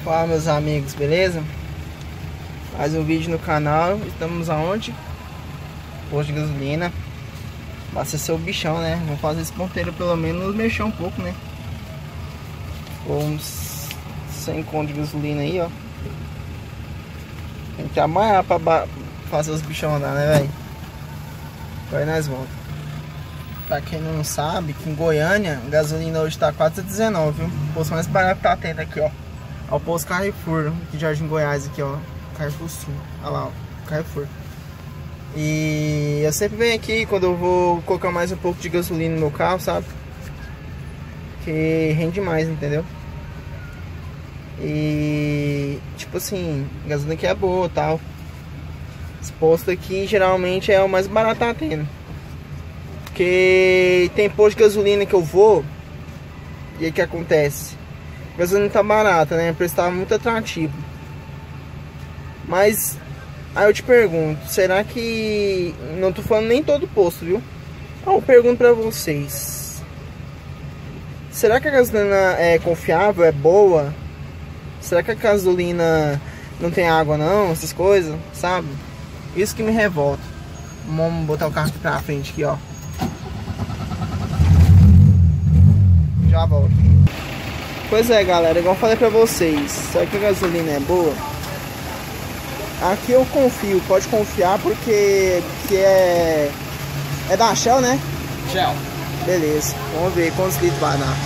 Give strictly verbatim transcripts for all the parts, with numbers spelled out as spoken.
Fala, meus amigos, beleza? Mais um vídeo no canal. Estamos aonde? Posto de gasolina. Abastecer o bichão, né? Vamos fazer esse ponteiro pelo menos mexer um pouco, né? Ou uns cem conto de gasolina aí, ó. Tem que trabalhar pra fazer os bichão andar, né, velho? Aí nós voltamos. Pra quem não sabe, que em Goiânia a gasolina hoje tá quatro reais e dezenove, viu? O posto mais barato que tá tendo aqui, ó. É o posto Carrefour, aqui de Jardim Goiás, aqui, ó. Carrefour Sul. Olha lá, ó. Carrefour. E eu sempre venho aqui quando eu vou colocar mais um pouco de gasolina no meu carro, sabe? Que rende mais, entendeu? E tipo assim, a gasolina aqui é boa e tal. Esse posto aqui geralmente é o mais barato que tá tendo. Porque tem posto de gasolina que eu vou. E aí o que acontece? A gasolina tá barata, né? O preço tá muito atrativo. Mas aí eu te pergunto, será que... Não tô falando nem todo posto, viu? Eu pergunto pra vocês, será que a gasolina é confiável, é boa? Será que a gasolina não tem água não? Essas coisas, sabe? Isso que me revolta. Vamos botar o carro aqui pra frente aqui, ó. Já volto. Pois é, galera, igual eu falei pra vocês, será que a gasolina é boa? Aqui eu confio, pode confiar porque que é é da Shell, né? Shell. Beleza, vamos ver quantos litros vai dar.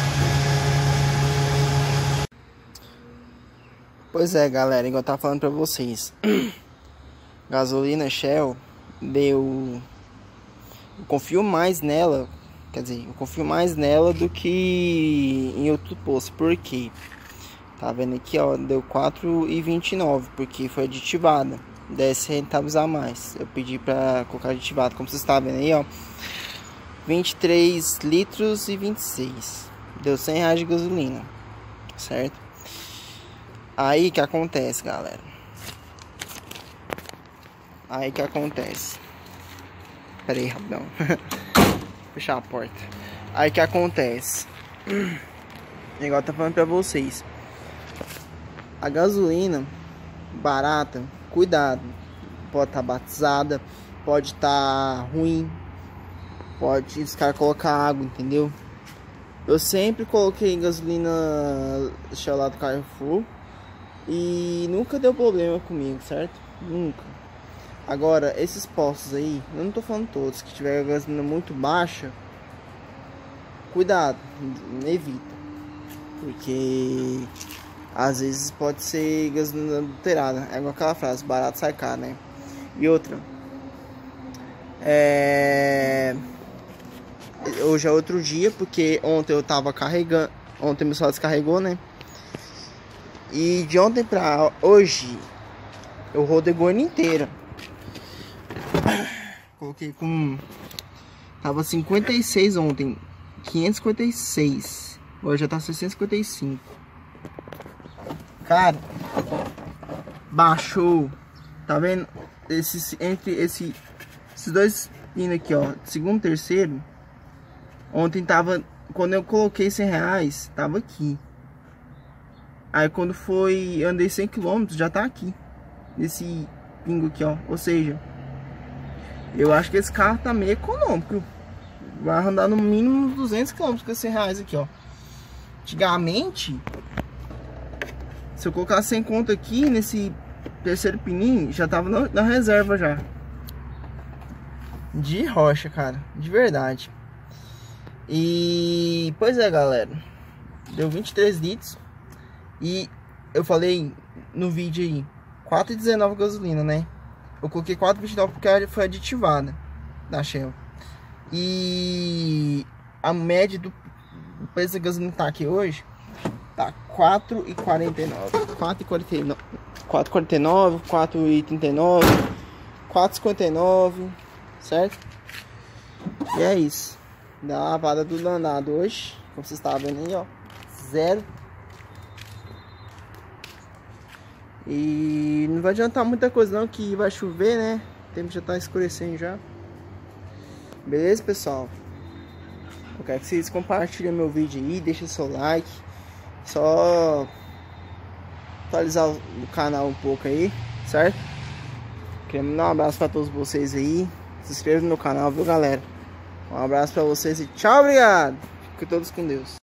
Pois é, galera, igual eu tava falando pra vocês, gasolina Shell deu... Eu confio mais nela, quer dizer, eu confio mais nela do que em outro posto. Por quê? Tá vendo aqui, ó, deu quatro reais e vinte e nove, porque foi aditivada. dez centavos a mais. Eu pedi pra colocar aditivado, como vocês estão vendo aí, ó. vinte e três litros e vinte e seis. Deu cem reais de gasolina, certo? Aí que acontece, galera. Aí que acontece. Pera aí, rapidão. Fechar a porta. Aí que acontece. Igual tá falando pra vocês. A gasolina barata, cuidado. Pode estar tá batizada, pode estar tá ruim, pode os caras colocar água, entendeu? Eu sempre coloquei gasolina Shell lá do Carrefour e nunca deu problema comigo, certo? Nunca. Agora, esses postos aí, eu não tô falando todos, que tiver a gasolina muito baixa, cuidado, evita. Porque às vezes pode ser gasolina adulterada. É igual aquela frase, barato sai caro, né? E outra, é... hoje é outro dia, porque ontem eu tava carregando. Ontem meu celular descarregou, né? E de ontem pra hoje eu rodei Goiânia inteira. Coloquei com... Tava cinquenta e seis ontem, quinhentos e cinquenta e seis. Hoje já tá seiscentos e cinquenta e cinco. Cara, baixou. Tá vendo? Esse, entre esse, esses dois pinos aqui, ó, segundo e terceiro. Ontem tava, quando eu coloquei cem reais, tava aqui. Aí quando foi, andei cem quilômetros, já tá aqui. Nesse pingo aqui, ó. Ou seja, eu acho que esse carro tá meio econômico. Vai andar no mínimo uns duzentos quilômetros com cem reais aqui, ó. Antigamente, se eu colocar cem conto aqui nesse terceiro pininho, já tava na, na reserva já. De rocha, cara. De verdade. E... Pois é, galera. Deu vinte e três litros. E eu falei no vídeo aí, quatro reais e dezenove gasolina, né? Eu coloquei quatro reais e vinte e nove porque foi aditivada da Shell. E a média do preço da gasolina tá aqui hoje tá quatro reais e quarenta e nove. quatro reais e quarenta e nove, quatro reais e quarenta e nove, quatro reais e trinta e nove, quatro reais e cinquenta e nove, certo? E é isso. Dá uma lavada do danado hoje, como vocês estavam vendo aí, ó. Zero. E não vai adiantar muita coisa não, que vai chover, né? O tempo já tá escurecendo já. Beleza, pessoal? Eu quero que vocês compartilhem meu vídeo aí, deixem seu like. Só atualizar o canal um pouco aí, certo? Queria mandar um abraço pra todos vocês aí. Se inscreva no meu canal, viu, galera? Um abraço pra vocês e tchau, obrigado. Fiquem todos com Deus.